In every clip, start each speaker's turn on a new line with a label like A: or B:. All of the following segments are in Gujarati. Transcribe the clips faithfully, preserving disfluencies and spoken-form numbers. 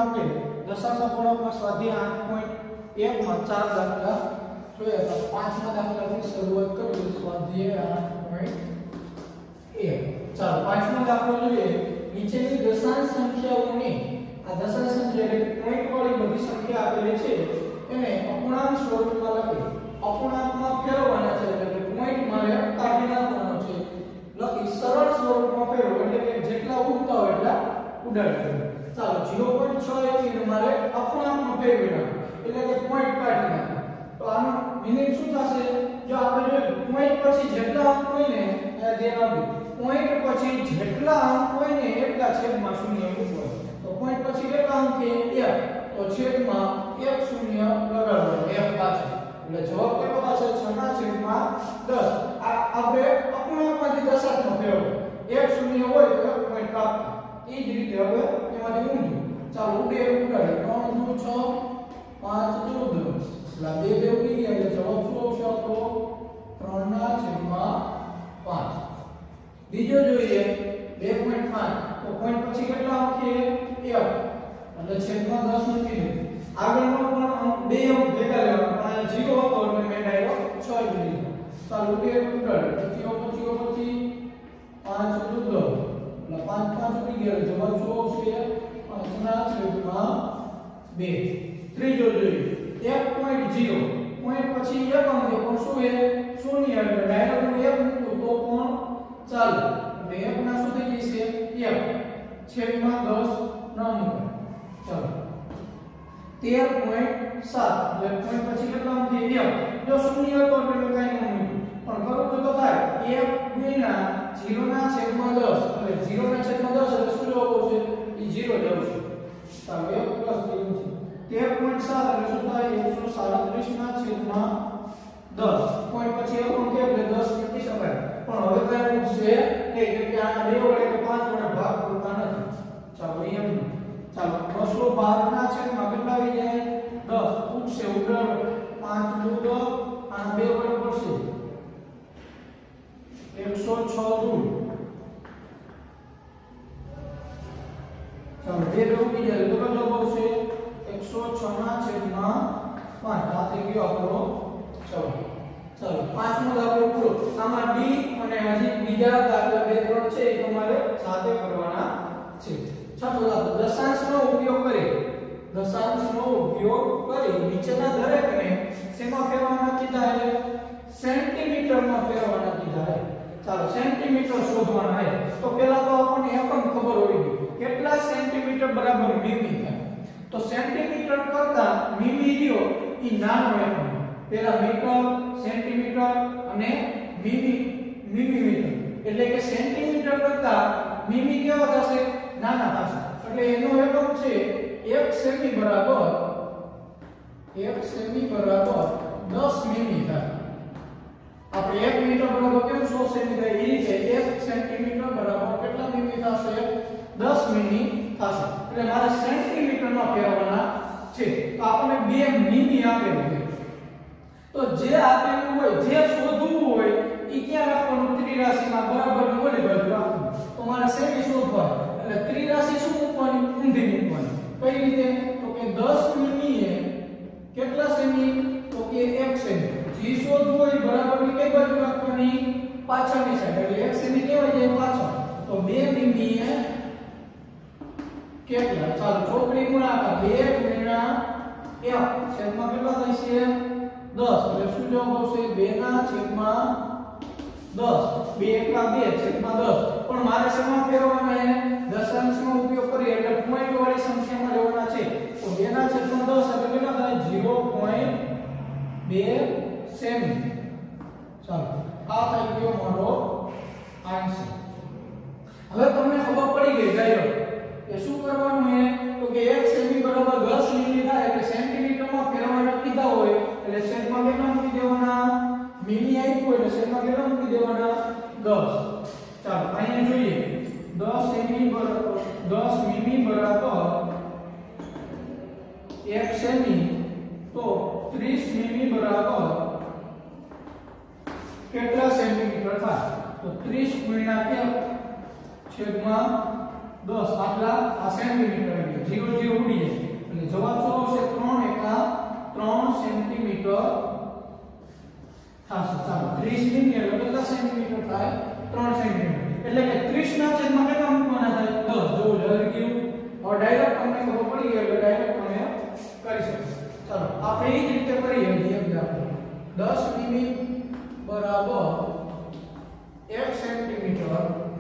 A: માટે દશાંશ અપૂર્ણાંકમાં સ્વાધ્યાય આઠ પોઈન્ટ એક માં ચાર દાખલા જોઈએ તો પાંચમા દાખલાથી શરૂઆત કરીએ. સ્વાધ્યાય આઠ પોઈન્ટ એક. ચાલો પાંચમો દાખલો જોઈએ. નીચેની દશાંશ સંખ્યાઓની આ દશાંશ સંખ્યા એટલે પોઈન્ટ વાળી બધી સંખ્યા આપેલી છે એને અપૂર્ણાંક સ્વરૂપમાં લખી અપૂર્ણાંકમાં ફેરવવાના છે એટલે પોઈન્ટ મારે કાઢી નાખવાનો છે. લખી સરળ સ્વરૂપમાં ફેરવો એટલે કે જેટલા ઉડતા હોય એટલા ઉડાડી દો. ચાલો ઝીરો પોઈન્ટ છ એકને મારે અપૂર્ણાંકમાં ફેરવી નાખો એટલે કે પોઈન્ટ કાઢી નાખો. તો આનો મીનિંગ શું થશે? જો આપણે જો પોઈન્ટ પછી જેટલા અંક હોય ને એ ધ્યાન આપજો. પોઈન્ટ પછી જેટલા અંક હોય ને એટલા છેદમાં શૂન્ય મૂકવો. તો પોઈન્ટ પછી કેટલા અંક છે? એક. તો છેદમાં એક શૂન્ય લગાડવાનો એક પાછળ. એટલે જવાબ કેટલો થશે? છ ના છેદમાં દસ. આ આપણે અપૂર્ણાંકમાંથી દશાંશમાં ફેરવો. એક શૂન્ય હોય તો એક પોઈન્ટ કાપો. એ જ રીતે હવે એમાંથી ઊંધું. ચાલો ઉડે ઉડાડે. ત્રણ દુ છ, પાંચ દુ દસ. એટલે બે બે ઉડી ગયા એટલે જવાબ શું આવશે? આપણો ત્રણ ના છેદમાં પાંચ. બીજો જોઈએ બે પોઈન્ટ પાંચ. તો પોઈન્ટ પછી કેટલા અંક છે? એક. એટલે છેદમાં દસ મૂકી દે. આગળનો પણ બે અંક ભેગા લેવાના. પણ આ ઝીરો હતો એટલે મેં ડાયરેક્ટ છ જ લીધો. ચાલો ઉડે ઉડાડે. પચીઓ પચીઓ પચી પાંચ દુ દસ. એટલે પાંચ પાંચ ઉડી ગયા એટલે જવાબ શું આવશે? પાંચ ના છેદમાં બે. ત્રીજો જોઈએ એક પોઈન્ટ ઝીરો. પોઈન્ટ પછી એક અંક પણ શું છે? શૂન્ય. એટલે ડાયરેક્ટ હું એક મૂકું તો પણ ચાલે. એટલે એક ના શું થઈ જશે? એક છેદમાં દસ ન મૂકો. ચાલો તેર પોઈન્ટ સાત. એટલે પોઈન્ટ પછી કેટલા અંક છે? એક. જો શૂન્ય હતો એટલે કાઈ ન મૂક્યું. પણ કરું તો થાય એક ગુણ્યા ઝીરો ના છેદમાં દસ. એટલે ઝીરો ના છેદમાં દસ એટલે શું જવાબ આવશે? એ ઝીરો જ આવશે. ચાલો એક પ્લસ ઝીરો છે. તેર પોઈન્ટ સાત એટલે શું થાય? એકસો સાડત્રીસ ના છેદમાં દસ. પોઈન્ટ પછી એક અંક એટલે દસ મૂકી શકાય. પણ હવે કઈ મૂકશે કે કે આ બે વડે કે પાંચ વડે ભાગ કરતા નથી. ચાલો એમ. ચાલો બસો બાર ના છેદમાં કેટલા આવી જાય? દસ. ઉઠશે ઉડાડો. પાંચ દુ દસ. આ બે વડે પડશે એકસો છ દુ. ચાલો બે બે ઉડી જાય તો કેટલો જવાબ આવશે? એકસો છ ના છેદમાં પાંચ. આ થઈ ગયો આપણો જવાબ. ચાલો પાંચમો દાખલો પૂરો. આમાં ડી અને હજી બીજા દાખલા બે ત્રણ છે એ તમારે સાથે કરવાના છે. છઠ્ઠો દાખલો દશાંશનો ઉપયોગ કરી દશાંશનો ઉપયોગ કરી નીચેના દરેકને શેમાં ફેરવવાના કીધા છે? સેન્ટીમીટરમાં ફેરવવાના કીધા છે. ચાલો સેન્ટીમીટર શોધવાના છે. તો પહેલા તો આપણને એકમ ખબર હોવી જોઈએ. કેટલા સેન્ટીમીટર બરાબર મીમી થાય? તો સેન્ટીમીટર કરતા મીમી રહ્યો ઈ નાનો એકમ. પહેલા મીટર, સેન્ટીમીટર અને મીમી મિલીમીટર. એટલે કે સેન્ટીમીટર કરતા મીમી કેવા થશે? નાના થશે. એટલે એનો એકમ છે એક સેમી બરાબર એક સેમી બરાબર દસ મીમી થાય. આપણે એક મીટર બરાબર કેમ સો સેમી થાય? એ રીતે એક સેન્ટીમીટર બરાબર કેટલા મીમી થશે? દસ મીમી થશે. એટલે મારે સેન્ટીમીટરમાં ફેરવવાના છે. તો આપણને બે મીમી આપેલું છે. તો જે આપેલું હોય, જે શોધવું હોય ઈ ક્યાં રાખવાનું? ત્રિરાશીમાં બરાબરની ઓલી બાજુ રાખવાનું. તો મારે સેમી શોધવા એટલે ત્રિરાશી શું મૂકવાની? ઊંધી મૂકવાની. કઈ રીતે? તો કે દસ મીમી એ કેટલા સેમી? તો કે એક સેમી. જે શોધવું હોય બરાબરની કઈ બાજુ રાખવાની? પાછળની સાઈડ. એટલે એક સેમી કેવાય જાય પાછળ. તો બે મીમી એ કેટલા? ચાલો ચોકડી ગુણાકાર બે ગુણ્યા એક છેદમાં કેટલા થશે? દસ. એટલે શું જવાબ આવશે? બે ના છેદમાં દસ. બે એકલા બે છેદમાં દસ. પણ મારે શેમાં ફેરવવાના છે? દશાંશનો ઉપયોગ કરી એટલે પોઈન્ટ વાળી સંખ્યામાં લેવાના છે. તો બે ના છેદમાં દસ એટલે કેટલા થાય? ઝીરો પોઈન્ટ બે સેમી. ચાલો આ થઈ ગયો મારો આન્સર. હવે તમને ખબર પડી ગઈ ડાયરેક્ટ કે શું કરવાનું છે? તો કે એક સેમી બરાબર દસ મીમી થાય એટલે સેન્ટીમીટરમાં ફેરવવાના કીધા હોય એટલે છેદમાં કેટલા મૂકી દેવાના? મીમી આપ્યું એટલે છેદમાં કેટલા મૂકી દેવાના? દસ. ચાલો અહીંયા જોઈએ દસ મીમી બરાબર દસ મીમી બરાબર એક સેમી. તો ત્રીસ મીમી બરાબર કેટલા સેન્ટીમીટર થાય? તો ત્રીસ ગુણ્યા એક છેદમાં દસ આટલા આ સેન્ટીમીટર. સેન્ટીમીટર ઝીરો ઝીરો ઉડી જાય એટલે જવાબ શું આવશે ત્રણ એકા ત્રણ સેન્ટીમીટર થશે ચાલો ત્રીસ ની એટલે કેટલા સેન્ટીમીટર થાય ત્રણ સેન્ટીમીટર એટલે કે ત્રીસ ના છેદમાં કેટલા મૂકવાના થાય દસ જો જલ્દી કયું હવે ડાયરેક્ટ તમને ખબર પડી ગઈ એટલે ડાયરેક્ટ તમે કરી શકો ચાલો આપણે એ જ રીતે કરીએ એક્ઝામ્પલ દસ મીમી બરાબર એક સેન્ટીમીટર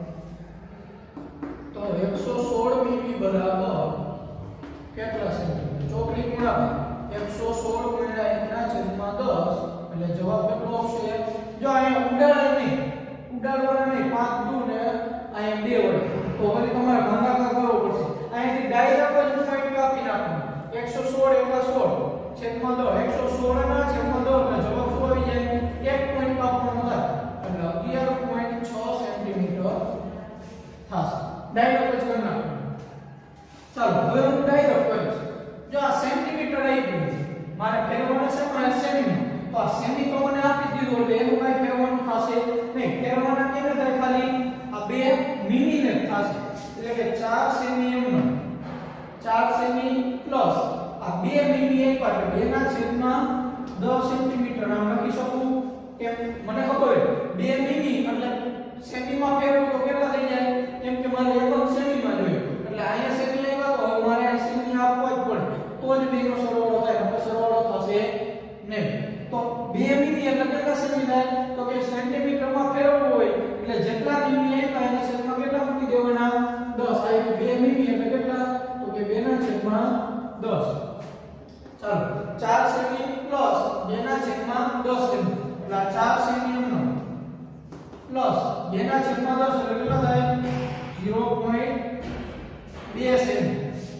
A: તો એકસો સોળ મીમી બરાબર કેટલા સેન્ટીમીટર ચોકડી ગુણાકાર એકસો સોળ ગુણ્યા એક ના છેદમાં દસ એટલે જવાબ કેટલો આવશે જો અહીંયા ઉડાડે નહીં ઉડાડવાના નહીં પાંચ દુ ને અહીંયા બે વડે તો હવે તમારે ભાગાકાર કરવો પડશે અહીંથી ડાયરેક્ટ જ પોઈન્ટ કાપી નાખવાનો એકસો સોળ એકા સોળ છેદમાં દસ એકસો સોળ ના છેદમાં દસ એટલે જવાબ શું આવી જાય એક પોઈન્ટ કાપવાનો થાય એટલે અગિયાર પોઈન્ટ છ સેન્ટીમીટર થશે ડાયરેક્ટ જ કરી નાખો ચાલો હવે હું ડાયરેક્ટ કરીશ જો આ સેન્ટીમીટર આવી ગયું મારે ફેરવવાનું છે પણ સેમી તો આ સેમી તો મને આપી દીધું એટલે એનું કઈ ફેરવવાનું થશે નહીં ફેરવવાના કેને થાય ખાલી આ બે મીમી ને થશે એટલે કે ચાર સેમી એમનો ચાર સેમી પ્લસ આ બે મીમી એક એટલે બે ના છેદમાં દસ સેન્ટીમીટર આમ લખી શકું કેમ મને ખબર છે બે મીમી એટલે સેમી માં ફેરવું તો કેટલા થઈ જાય કેમ કે મારે એકમ સેમી માં જોઈએ એટલે અહીંયા સેમી આવ્યા તો મારે આ સેમી આપવો જ પડે તો જ બેનો સરવાળો થાય નકર સરવાળો થશે નહીં તો બે મીમી એટલે કેટલા સેમી થાય તો કે સેન્ટીમીટર માં ફેરવવું હોય એટલે જેટલા મીમી આવ્યા એના છેદમાં કેટલા મૂકી દેવાના દસ આ બે મીમી એટલે કેટલા તો કે બે ના છેદમાં દસ ચાલો ચાર સેમી પ્લસ બે ના છેદમાં દસ સેમી એટલે ચાર સેમી એમનો પ્લસ બે ના છેદમાં દસ એટલે કેટલા થાય ઝીરો પોઈન્ટ બે સેમી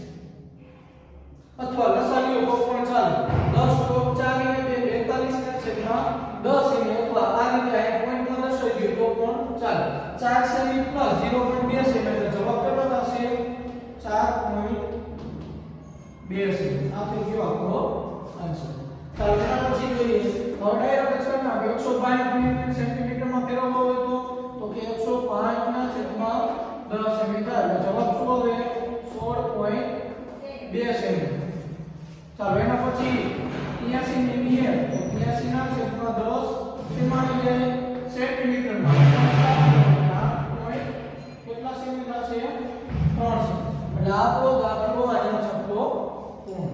A: અથવા લસાડીઓ તો પણ ચાલે દસ ચોક ચાલી ને બેતાલીસ ના છેદમાં દસ સેમી અથવા આ રીતે આ પોઈન્ટ માં દર્શાવી દો તો પણ ચાલે ચાર સેમી પ્લસ ઝીરો પોઈન્ટ બે સેમી એટલે જવાબ કેટલો થશે ચાર પોઈન્ટ બે સેમી આ થઈ ગયો આપણો આન્સર ચાલો એના પછી જોઈએ હવે ડાયરેક્ટ જ કરना એકસો પાંચ સેન્ટીમીટર માં ફેરવવો હોય તો તો કે એકસો પાંચ ના છેદમાં દસ સેમી થાય એટલે જવાબ શું આવે સોળ પોઈન્ટ બે સેમી ચાલો એના પછી ત્યાંસી મીમી એ તો ત્યાંસી ના છેદમાં દસ સેમાં આવી જાય સેન્ટીમીટર માં કેટલા સેમી થશે ત્રણ સેમી એટલે આપણો દાખલો આનો છપ્પો પૂર્ણ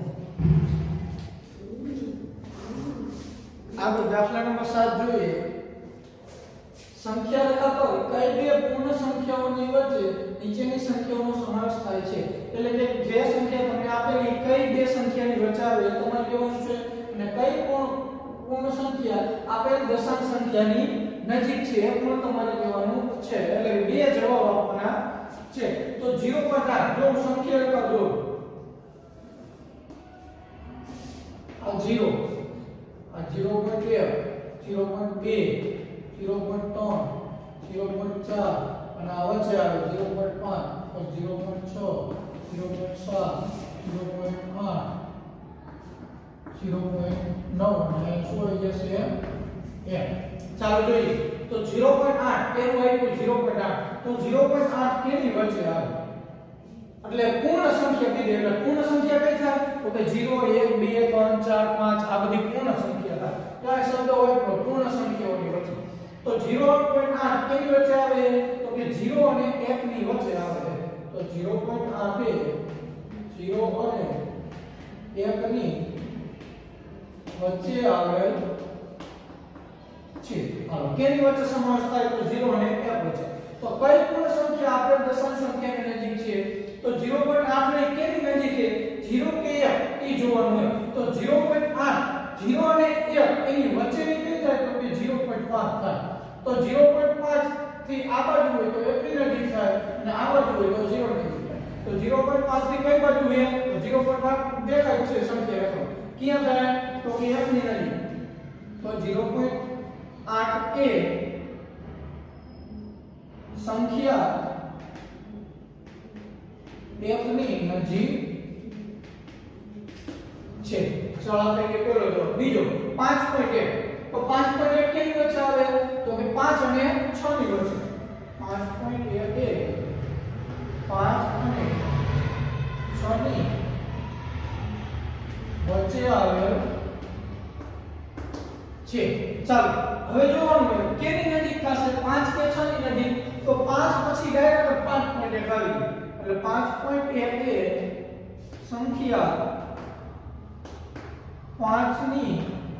A: આગળ દાખલા નંબર સાત જોઈએ સંખ્યા રેખા પર કઈ બે પૂર્ણ સંખ્યાઓની વચ્ચે નીચેની સંખ્યાઓનો સમાવેશ થાય છે એટલે કે જે સંખ્યા તમને આપેલી કઈ બે સંખ્યાની વચ્ચે આવે તમારે કહેવાનું છે અને કઈ પણ પૂર્ણ સંખ્યા આપેલ દશાંશ સંખ્યાની નજીક છે એ પણ તમારે કહેવાનું છે એટલે બે જવાબ આપવાના છે તો ઝીરો પોઈન્ટ આઠ જો સંખ્યા રેખા દો આ ઝીરો આ ઝીરો પોઈન્ટ એક ઝીરો પોઈન્ટ બે ઝીરો પોઈન્ટ ત્રણ ઝીરો પોઈન્ટ ચાર અને આ વચ્ચે આવે ઝીરો પોઈન્ટ પાંચ પછી ઝીરો પોઈન્ટ છ ઝીરો પોઈન્ટ સાત ઝીરો પોઈન્ટ આઠ ઝીરો પોઈન્ટ નવ અને શું આવી જશે એક ચાલો જોઈએ તો ઝીરો પોઈન્ટ આઠ પેલું આવ્યું ઝીરો પોઈન્ટ આઠ તો ઝીરો પોઈન્ટ આઠ કેની વચ્ચે આવે એટલે પૂર્ણ સંખ્યા કીધી એટલે પૂર્ણ સંખ્યા કઈ થાય તો કે ઝીરો એક બે ત્રણ ચાર પાંચ આ બધી પૂર્ણ સંખ્યા થાય કયા શબ્દ હોય તો પૂર્ણ સંખ્યાઓની વચ્ચે તો ઝીરો પોઈન્ટ આઠ કેની વચ્ચે આવે તો કે ઝીરો અને એક ની વચ્ચે આવે તો ઝીરો પોઈન્ટ આઠ એ ઝીરો અને એક ની વચ્ચે આવેલ છે હાલો કેની વચ્ચે સમાવેશ થાય તો ઝીરો અને એક વચ્ચે તો કઈ પૂર્ણ સંખ્યા આપણે દશાંશ સંખ્યાની નજીક છે તો ઝીરો પોઈન્ટ આઠ ને કેની નજીક છે ઝીરો કે એક એ જોવાનું હોય તો ઝીરો પોઈન્ટ આઠ ઝીરો અને એક એની વચ્ચેની કઈ થાય તો કે ઝીરો પોઈન્ટ પાંચ થાય તો ઝીરો પોઈન્ટ પાંચ થી આ બાજુ હોય તો એક ની નજીક થાય અને આ બાજુ હોય તો ઝીરો ની નજીક થાય તો ઝીરો પોઈન્ટ પાંચ થી કઈ બાજુ હોય તો ઝીરો પોઈન્ટ પાંચ દેખાય છે સંખ્યા રેખા ક્યાં થાય તો કે એક ની નજીક તો ઝીરો પોઈન્ટ આઠ એ સંખ્યા એક ની નજીક છે ચાલો આપણે કે પેલો જો બીજો પાંચ પોઈન્ટ એક તો પાંચ પોઈન્ટ એક કેની વચ્ચે આવે તો કે પાંચ અને છ ની વચ્ચે પાંચ પોઈન્ટ એક એ પાંચ અને છ છ ની વચ્ચે આવેલ છે. ચાલો હવે જોવાનું હોય કેની નજીક થશે પાંચ કે છ ની નજીક, તો પાંચ પછી ડાયરેક્ટ પાંચ પોઈન્ટ એક આવી ગયું એટલે પાંચ પોઈન્ટ એક એ સંખ્યા પાંચ ની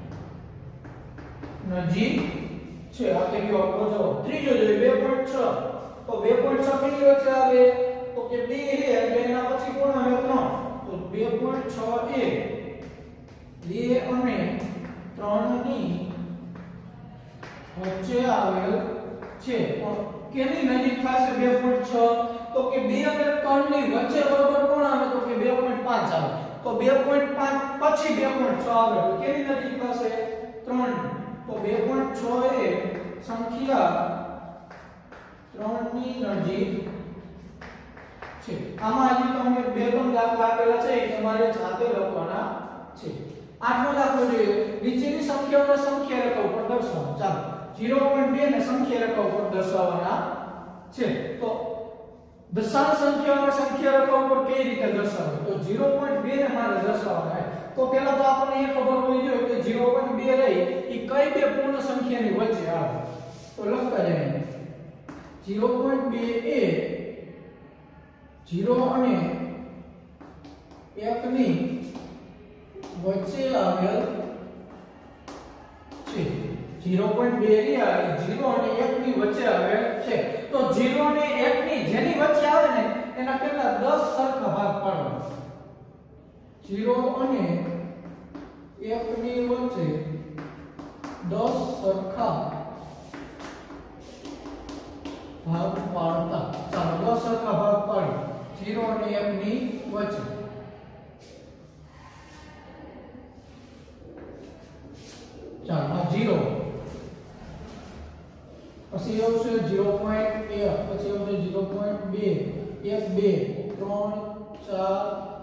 A: નજીક છે. આ કે ગયો આપણો જવાબ. ત્રીજો જોઈએ બે પોઈન્ટ છ, તો બે પોઈન્ટ છ કેની વચ્ચે આવે તો કે બે એ એટલે એના પછી કોણ આવે ત્રણ, તો બે પોઈન્ટ છ એ બે અને ત્રણ ની વચ્ચે આવેલ છે. પણ કેની નજીક થશે બે પોઈન્ટ છ તો કે બે અને ત્રણ ની વચ્ચે બરોબર કોણ આવે તો કે બે પોઈન્ટ પાંચ આવે, તો બે પોઈન્ટ પાંચ પછી બે પોઈન્ટ છ આવે તો કેની નજીક થશે ત્રણ, તો બે પોઈન્ટ છ એ સંખ્યા ત્રણ ની નજીક છે. આમાં હજી તમને બે ત્રણ દાખલા આપેલા છે એ તમારે જાતે લખવાના છે. આઠમો દાખલો જોઈએ નીચેની સંખ્યાઓને સંખ્યા રેખા ઉપર દર્શાવો. ચાલો ઝીરો પોઈન્ટ બે ને સંખ્યા રેખા ઉપર દર્શાવવાના છે. તો દશાંશ સંખ્યાઓને સંખ્યા રેખા ઉપર કઈ રીતે દર્શાવવું, તો ઝીરો પોઈન્ટ બે ને મારે દર્શાવવાના છે. તો પહેલા તો આપણને એ ખબર હોવી જોઈએ કે ઝીરો પોઈન્ટ બે રહી એ કઈ બે પૂર્ણ સંખ્યાની વચ્ચે આવે, તો લખતા જઈએ ઝીરો પોઈન્ટ બે એ ઝીરો અને એક ની વચ્ચે આવેલ છે. ઝીરો પોઈન્ટ બે રહ્યા એ ઝીરો અને એક ની વચ્ચે આવેલ છે. તો ઝીરો અને એક ની જેની વચ્ચે આવે ને એના કેટલા દસ સરખા ભાગ પાડવાના. ઝીરો અને એક ની વચ્ચે દસ સરખા ભાગ પાડતા. ચાલો દસ સરખા ભાગ પાડી ઝીરો અને એક ની વચ્ચે. ચાલો આ ઝીરો પછી આવશે ઝીરો પોઈન્ટ એક, પછી આવશે ઝીરો પોઈન્ટ બે, એક બે ત્રણ ચાર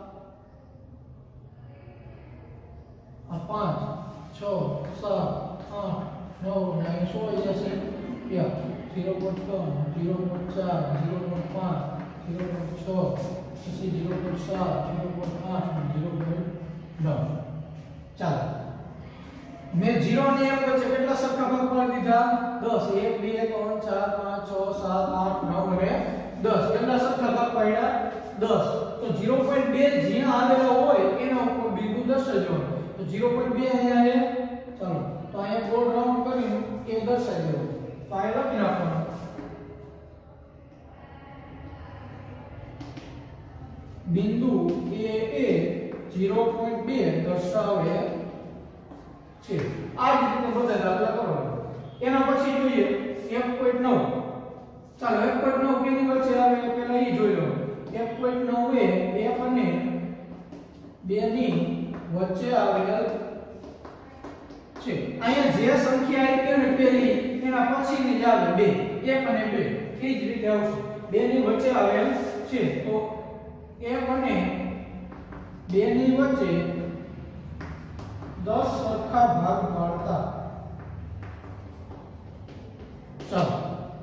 A: આ પાંચ છ સાત આઠ નવ ને સો આવી જશે. એક ઝીરો પોઈન્ટ ત્રણ, ઝીરો પોઈન્ટ ચાર, ઝીરો પોઈન્ટ પાંચ, ઝીરો પોઈન્ટ છ, પછી ઝીરો પોઈન્ટ સાત, ઝીરો પોઈન્ટ આઠ, ઝીરો પોઈન્ટ નવ. ચાલો મેં ઝીરો અને એક વચ્ચે કેટલા સરખા ભાગ પાડી દીધા દસ. એક બે ત્રણ ચાર પાંચ છ સાત આઠ નવ અને દસ. કેટલા સરખા ભાગ પાડ્યા દસ. તો ઝીરો પોઈન્ટ બે જ્યાં આવેલો હોય એના ઉપર બિંદુ દર્શાવજો. તો ઝીરો પોઈન્ટ બે અહીંયા છે. ચાલો તો અહીંયા ગોળ રાઉન્ડ કરીને એ દર્શાવી દો. તો આ લખી નાખવાનું બિંદુ એ એ ઝીરો પોઈન્ટ બે દર્શાવે છે. આ જ રીતે બધા દાખલા કરવાના. એના પછી જોઈએ એક પોઈન્ટ નવ. ચાલો એક પોઈન્ટ નવ કેની વચ્ચે આવે પહેલા એ જોઈ લો. એક પોઈન્ટ નવ એ એક અને બે ની વચ્ચે આવેલ છે. અહીંયા જે સંખ્યા આવી ને પહેલી એના પછીની જ આવે બે. એક અને બે એ જ રીતે આવશે. બે ની વચ્ચે આવેલ છે. તો એક અને બે ની વચ્ચે દસ સરખા ભાગ પાડતા. ચાલો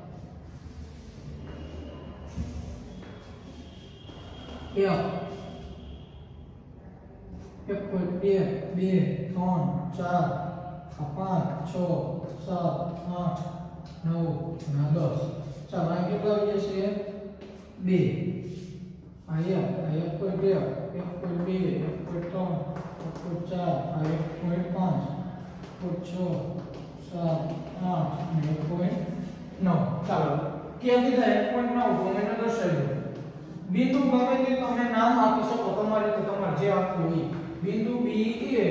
A: એક પોઈન્ટ બે, બે, ત્રણ, ચાર, પાંચ, છ, સાત, આઠ, નવ અને દસ. ચાલો અહીં કેટલા આવી જશે બે. આ એક, આ એક પોઈન્ટ બે, એક પોઈન્ટ બે, એક પોઈન્ટ ત્રણ, એક પોઈન્ટ ચાર, આ એક પોઈન્ટ પાંચ, એક પોઈન્ટ છ, સાત, આઠ અને એક પોઈન્ટ નવ. ચાલો ક્યાં કીધા એક પોઈન્ટ નવ તો મને દર્શાવી દો. બિંદુ ગમે તે તમે નામ આપી શકો તમારે, તો તમારે જે આપવું હોય. બિંદુ બી એ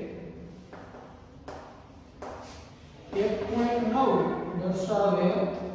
A: એક પોઈન્ટ નવ દર્શાવે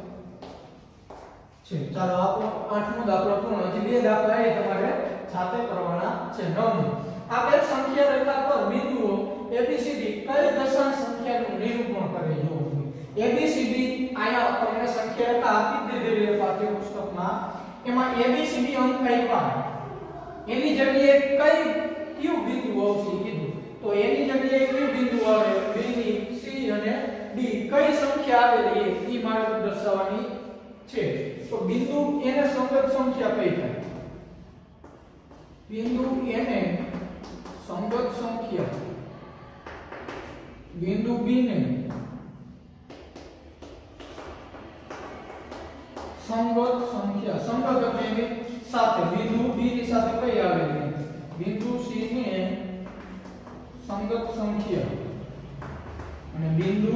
A: છે. ચાલો આપણો આઠમો દાખલો પૂર્ણ. હજી બે દાખલા એ તમારે જાતે કરવાના છે. નવમો આપેલ સંખ્યા રેખા પર બિંદુઓ એબીસીડી કઈ દશાંશ સંખ્યાનું નિરૂપણ કરે જોવું. એબીસીડી આયા તમને સંખ્યા રેખા આપી દીધેલી છે પાઠ્યપુસ્તકમાં. એમાં એબીસીડી અંક આપ્યા. એની જગ્યાએ કઈ ક્યુ બિંદુ આવશે કીધું. તો એની જગ્યાએ ક્યુ બિંદુ આવે બી સી અને ડી કઈ સંખ્યા આવેલી એ મારે દર્શાવવાની છે. તો બિંદુ એને સંગત સંખ્યા કઈ થાય બિંદુ A ને સંગત સંખ્યા બિંદુ B ને સંગત સંખ્યા સંગત એટલે એની સાથે બિંદુ B ની સાથે કઈ આવેલી બિંદુ C ને સંગત સંખ્યા અને બિંદુ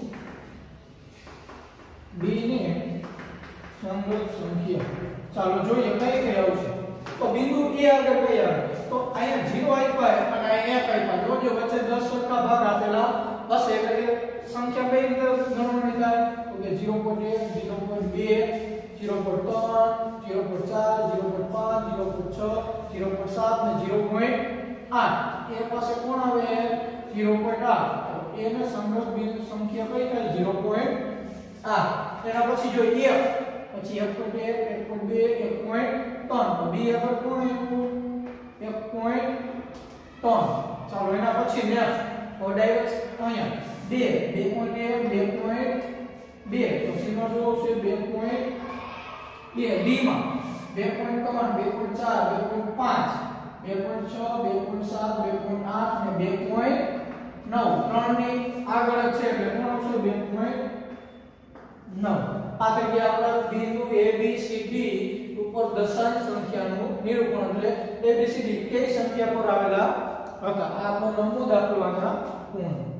A: B ને સંગત સંખ્યા ચાલો જોઈએ કઈ કઈ આવશે તો બિંદુ A આગળ કઈ આવે તો અહીંયા ઝીરો આપ્યા અને અહીંયા એક આપ્યા જો વચ્ચે દસ સરખા ભાગ આપેલા હશે એટલે કે સંખ્યા કઈ રીતે ગણવાની થાય તો કે ઝીરો પોઈન્ટ એક ઝીરો પોઈન્ટ બે ઝીરો પોઈન્ટ ત્રણ ઝીરો પોઈન્ટ ચાર ઝીરો પોઈન્ટ પાંચ ઝીરો પોઈન્ટ છ ઝીરો પોઈન્ટ સાત અને ઝીરો પોઈન્ટ આઠ એ પાસે કોણ આવે ઝીરો પોઈન્ટ આઠ એ ને સંગત બિંદુ સંખ્યા કઈ થાય ઝીરો પોઈન્ટ આઠ એના પછી જો એક પછી એક પોઈન્ટ એક એક પોઈન્ટ બે એક પોઈન્ટ ત્રણ તો b આગળ કોણ આવ્યું એક પોઈન્ટ ત્રણ ચાલો એના પછી નેક્સ્ટ તો ડાયરેક્ટ અહીંયા બે બે પોઈન્ટ એક બે પોઈન્ટ બે તો c નો જવાબ છે બે પોઈન્ટ બે d માં બે પોઈન્ટ ત્રણ બે પોઈન્ટ ચાર બે પોઈન્ટ પાંચ બે પોઈન્ટ છ બે પોઈન્ટ સાત બે પોઈન્ટ આઠ અને બે પોઈન્ટ નવ ત્રણ ની આગળ જ છે એટલે કોણ આવશે બે પોઈન્ટ નવ આ થઈ ગયા આપણા બિંદુ a b c d ઉપર દશાંશ સંખ્યાનું નિરૂપણ એટલે a b c d કઈ સંખ્યા પર આવેલા હતા આ આપણો નવમો દાખલો આના પૂર્ણ